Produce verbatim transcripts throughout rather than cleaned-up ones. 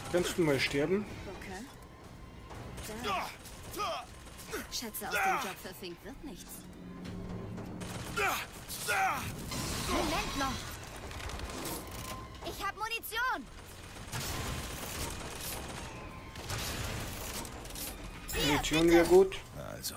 Kannst du mal sterben? Okay. Da. Schätze, aus dem Job für Fink wird nichts. Moment noch. Ich hab Munition. Munition wäre gut. Also.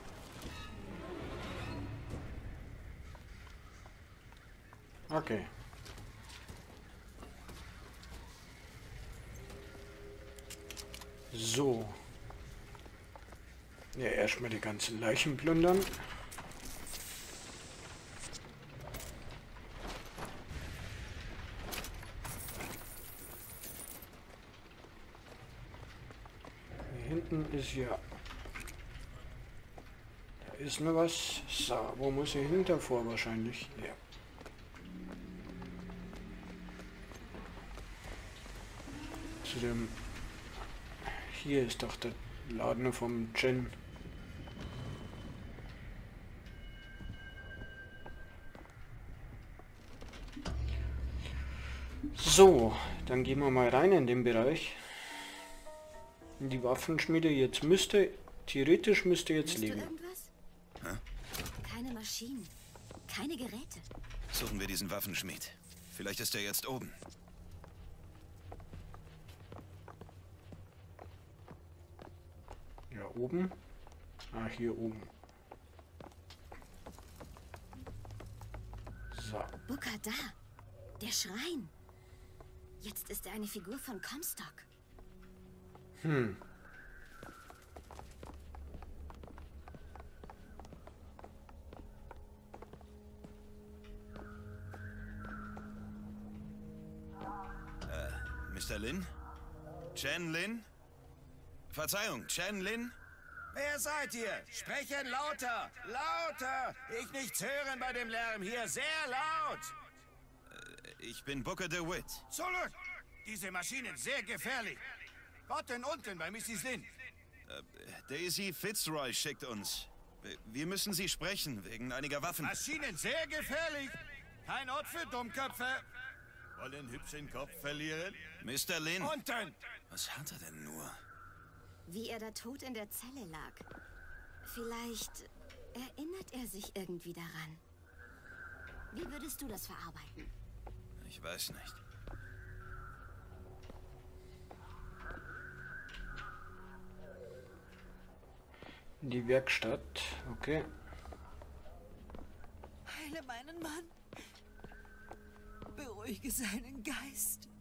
Okay. So. Ja, erstmal die ganzen Leichen plündern. Hier hinten ist ja... Da ist noch was. So, wo muss ich hin davor wahrscheinlich? Ja. Zu dem... Hier ist doch der Laden vom Chen. So, dann gehen wir mal rein in den Bereich. In die Waffenschmiede. Jetzt müsste, theoretisch müsste jetzt Siehst du liegen. irgendwas? Hä? Keine Maschinen, keine Geräte. Suchen wir diesen Waffenschmied. Vielleicht ist er jetzt oben. Ja, oben. Ah, hier oben. So. Booker, da. Der Schrein. Jetzt ist er eine Figur von Comstock. Hm. Äh, Mister Lin? Chen Lin? Verzeihung, Chen Lin? Wer seid ihr? Sprechen lauter! Lauter! Ich nichts hören bei dem Lärm hier. Sehr laut! Ich bin Booker DeWitt. Zurück! Diese Maschinen sehr gefährlich. Warten unten bei Missus Lin. Äh, Daisy Fitzroy schickt uns. Wir müssen Sie sprechen, wegen einiger Waffen. Maschinen sehr gefährlich. Kein Ort für Dummköpfe. Wollen hübschen Kopf verlieren? Mister Lin! Unten! Was hat er denn nur? Wie er da tot in der Zelle lag. Vielleicht erinnert er sich irgendwie daran. Wie würdest du das verarbeiten? Ich weiß nicht. In die Werkstatt. Okay. Heile meinen Mann. Beruhige seinen Geist.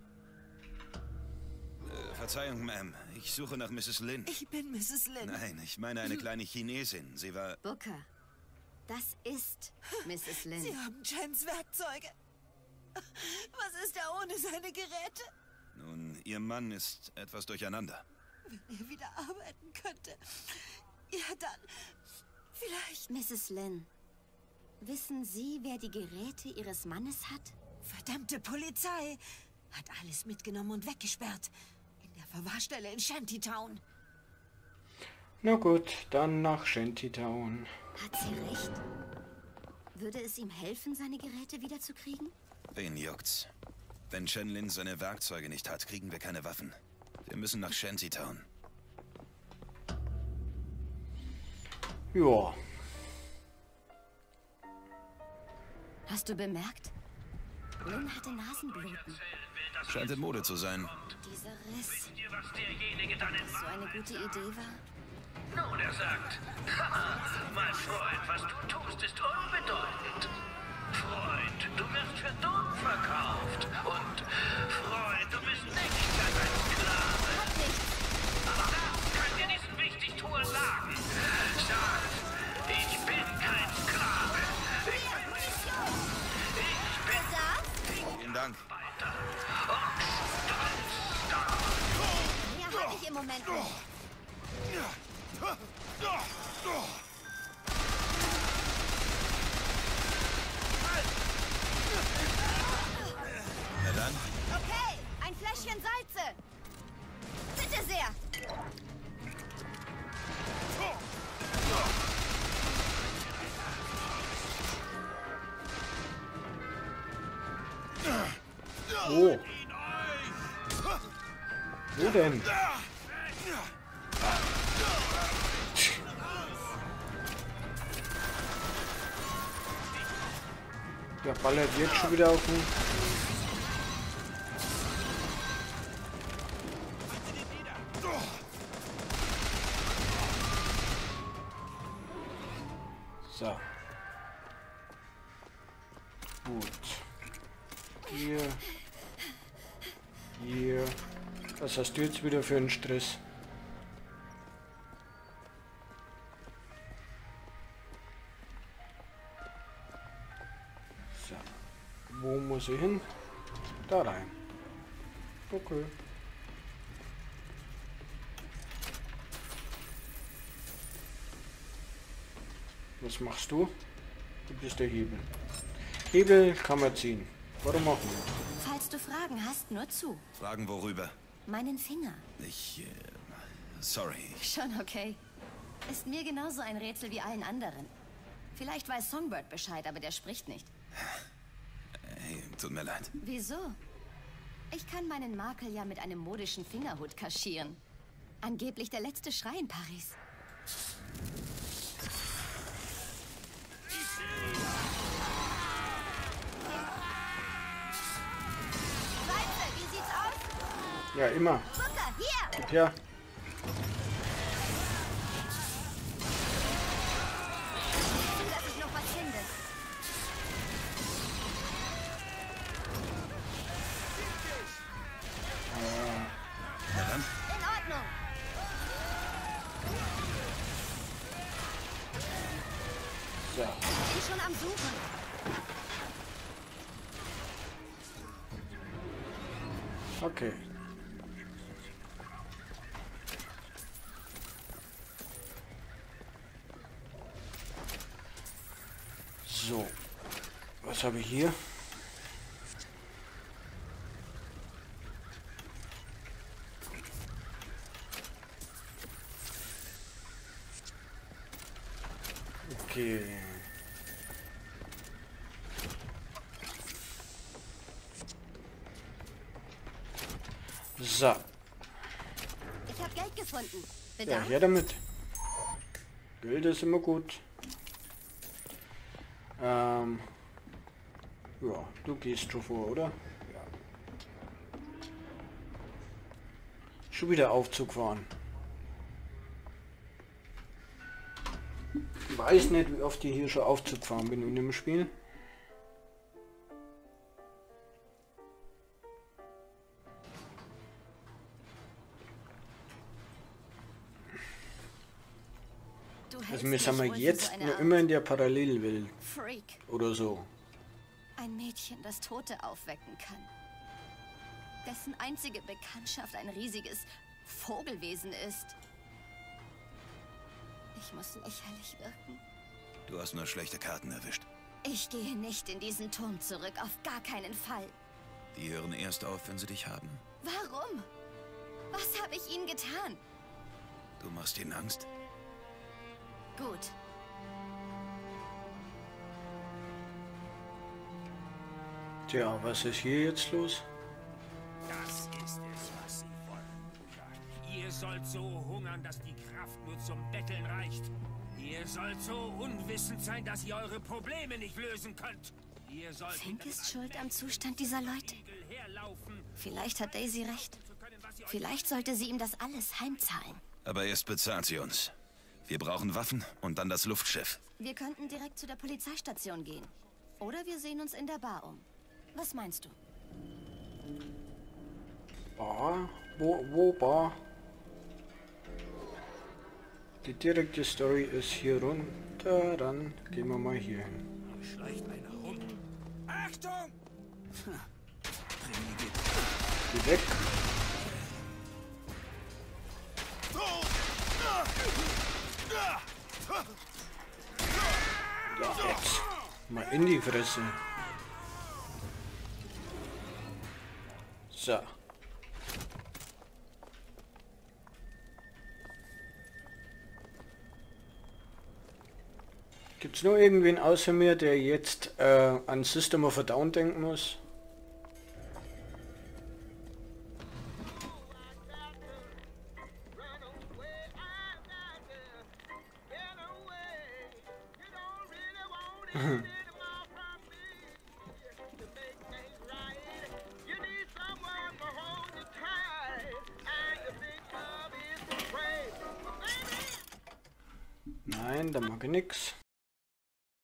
Äh, Verzeihung, Ma'am. Ich suche nach Missus Lin. Ich bin Missus Lin. Nein, ich meine eine kleine Chinesin. Sie war... Booker, das ist Missus Lin. Sie haben Chens Werkzeuge. Was ist er ohne seine Geräte? Nun, Ihr Mann ist etwas durcheinander. Wenn er wieder arbeiten könnte. Ja, dann... Vielleicht... Missus Lin, wissen Sie, wer die Geräte Ihres Mannes hat? Verdammte Polizei hat alles mitgenommen und weggesperrt. In der Verwahrstelle in Shantytown. Na gut, dann nach Shantytown. Hat sie recht? Würde es ihm helfen, seine Geräte wiederzukriegen? Wen juckt's? Wenn Chen Lin seine Werkzeuge nicht hat, kriegen wir keine Waffen. Wir müssen nach Shantytown. Ja. Hast du bemerkt? Lin hatte Nasenbluten. Scheint in Mode zu sein. Dieser Riss. Wisst ihr, was derjenige dann in So eine gute Idee war? Nun, er sagt, haha, mein Freund, was du tust, ist unbedeutend. Freund, du wirst für dumm verkauft. Und Freund, du bist nichts als ein Sklave. Aber das kann dir diesen Wichtigtuer sagen. Sag, ich bin kein Sklave. Ich bin, ich bin Vielen Dank. weiter. Und stolz darauf. Mehr habe ich im Moment nicht. Na dann, Okay, ein Fläschchen Salze. Bitte sehr. Oh. Wo denn? Der ballert jetzt schon wieder auf mich. So. Gut. Hier. Hier. Was hast du jetzt wieder für einen Stress? So. Wo muss ich hin? Da rein. Okay. Was machst du? Du bist der Hebel. Hebel kann man ziehen. Warum auch nicht? Falls du Fragen hast, nur zu. Fragen worüber? Meinen Finger. Ich, äh, sorry. Schon okay. Ist mir genauso ein Rätsel wie allen anderen. Vielleicht weiß Songbird Bescheid, aber der spricht nicht. Hey, tut mir leid. Wieso? Ich kann meinen Makel ja mit einem modischen Fingerhut kaschieren. Angeblich der letzte Schrei in Paris. Weiße, wie sieht's aus? Ja, immer. Booker, hier! Gib her. Dass ich noch was finde. Na dann. In Ordnung. So. Ich bin schon am Suchen. Okay. So. Was habe ich hier? Okay. So. Ich habe Geld gefunden. Ja, Bedankt. her damit. Geld ist immer gut. Ähm. Ja, du gehst schon vor, oder? Ja. Schon wieder Aufzug fahren. Ich weiß nicht, wie oft ich hier schon Aufzug fahren bin in dem Spiel. Du Also hältst wir mich sind wir wohl für jetzt so eine nur Art immer in der Parallelwelt Freak. oder so. Ein Mädchen, das Tote aufwecken kann. Dessen einzige Bekanntschaft ein riesiges Vogelwesen ist. Ich muss lächerlich wirken. Du hast nur schlechte Karten erwischt. Ich gehe nicht in diesen Turm zurück, auf gar keinen Fall. Die hören erst auf, wenn sie dich haben. Warum? Was habe ich ihnen getan? Du machst ihnen Angst? Gut. Tja, was ist hier jetzt los? Das ist es, was sie wollen, Bruder. Ihr sollt so hungern, dass die Kraft nur zum Betteln reicht. Ihr sollt so unwissend sein, dass ihr eure Probleme nicht lösen könnt. Ihr sollt Fink ist schuld am Zustand dieser Leute. herlaufen, Vielleicht hat Daisy recht. Vielleicht sollte sie ihm das alles heimzahlen. Aber erst bezahlt sie uns. Wir brauchen Waffen und dann das Luftschiff. Wir könnten direkt zu der Polizeistation gehen. Oder wir sehen uns in der Bar um. Was meinst du? Bar? Wo, wo Bar? Die direkte Story ist hier runter, dann gehen wir mal hier hin. schleicht einer rum. Achtung! Geh weg. Ja, jetzt. Mal in die Fresse. So. Gibt's nur irgendwen außer mir, der jetzt äh, an System of a Down denken muss? Nein, da mag ich nix.